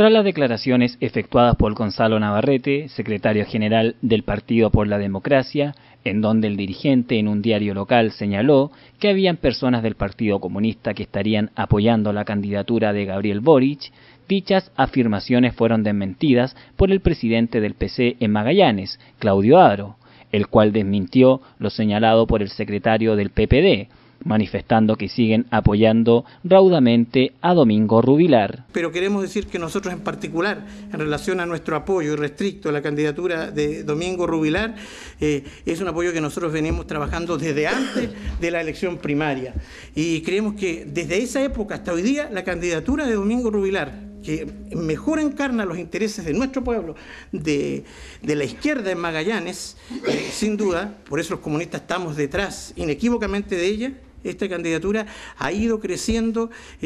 Tras las declaraciones efectuadas por Gonzalo Navarrete, secretario general del Partido por la Democracia, en donde el dirigente en un diario local señaló que habían personas del Partido Comunista que estarían apoyando la candidatura de Gabriel Boric, dichas afirmaciones fueron desmentidas por el presidente del PC en Magallanes, Claudio Adro, el cual desmintió lo señalado por el secretario del PPD, manifestando que siguen apoyando raudamente a Domingo Rubilar. Pero queremos decir que nosotros en particular, en relación a nuestro apoyo irrestricto a la candidatura de Domingo Rubilar, es un apoyo que nosotros venimos trabajando desde antes de la elección primaria. Y creemos que desde esa época hasta hoy día, la candidatura de Domingo Rubilar, que mejor encarna los intereses de nuestro pueblo, de la izquierda en Magallanes, sin duda, por eso los comunistas estamos detrás inequívocamente de ella. Esta candidatura ha ido creciendo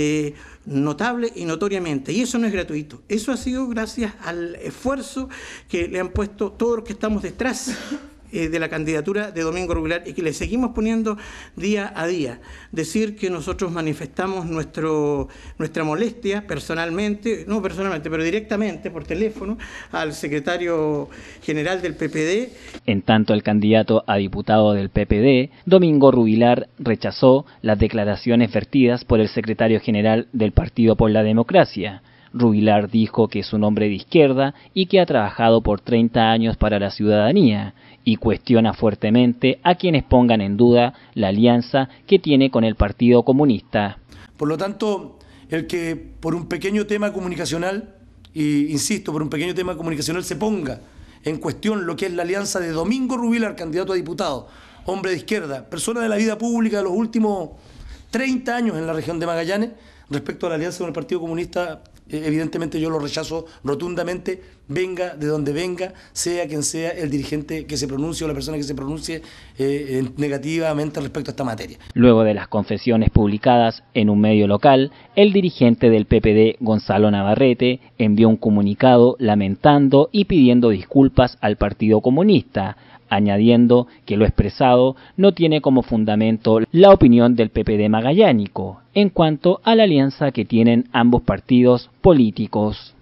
notable y notoriamente, y eso no es gratuito, eso ha sido gracias al esfuerzo que le han puesto todos los que estamos detrás de la candidatura de Domingo Rubilar y que le seguimos poniendo día a día. Decir que nosotros manifestamos nuestra molestia no personalmente, pero directamente por teléfono al secretario general del PPD. En tanto, el candidato a diputado del PPD, Domingo Rubilar, rechazó las declaraciones vertidas por el secretario general del Partido por la Democracia. Rubilar dijo que es un hombre de izquierda y que ha trabajado por 30 años para la ciudadanía, y cuestiona fuertemente a quienes pongan en duda la alianza que tiene con el Partido Comunista. Por lo tanto, el que por un pequeño tema comunicacional, y insisto, por un pequeño tema comunicacional se ponga en cuestión lo que es la alianza de Domingo Rubilar, candidato a diputado, hombre de izquierda, persona de la vida pública de los últimos 30 años en la región de Magallanes, respecto a la alianza con el Partido Comunista, evidentemente yo lo rechazo rotundamente, venga de donde venga, sea quien sea el dirigente que se pronuncie o la persona que se pronuncie negativamente respecto a esta materia. Luego de las confesiones publicadas en un medio local, el dirigente del PPD, Gonzalo Navarrete, envió un comunicado lamentando y pidiendo disculpas al Partido Comunista, añadiendo que lo expresado no tiene como fundamento la opinión del PPD magallánico en cuanto a la alianza que tienen ambos partidos políticos.